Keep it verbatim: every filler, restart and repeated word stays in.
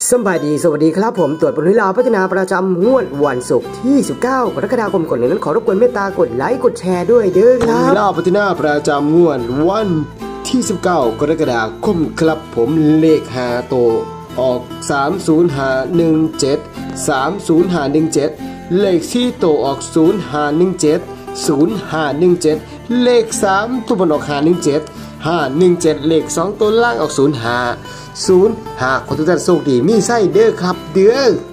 สบายดีสวัสดีครับผมตรวจผลวิลาพัฒนาประจำงวดวันศุกร์ที่สิบเก้ากรกฎาคมก่อนหนึ่งนั้นขอรบกวนเมตตากดไลค์กดแชร์ด้วยเด้อครับผลวิลาพัฒนาประจำงวดวันที่สิบเก้ากรกฎาคมครับผมเลขหาโตออกสาม ศูนย์ ห้า หนึ่ง เจ็ด สาม ศูนย์ ห้า หนึ่ง เจ็ดเลขสี่โตออกศูนย์ ห้า หนึ่ง เจ็ด ศูนย์ ห้า หนึ่ง เจ็ดเลขสามตัวบนออกห้า หนึ่ง เจ็ด ห้า หนึ่ง เจ็ดเลขสองตัวล่างออกศูนย์ ห้า ศูนย์ ห้าคนทุกท่านโชคดีมีไส้เด้อครับเด้อ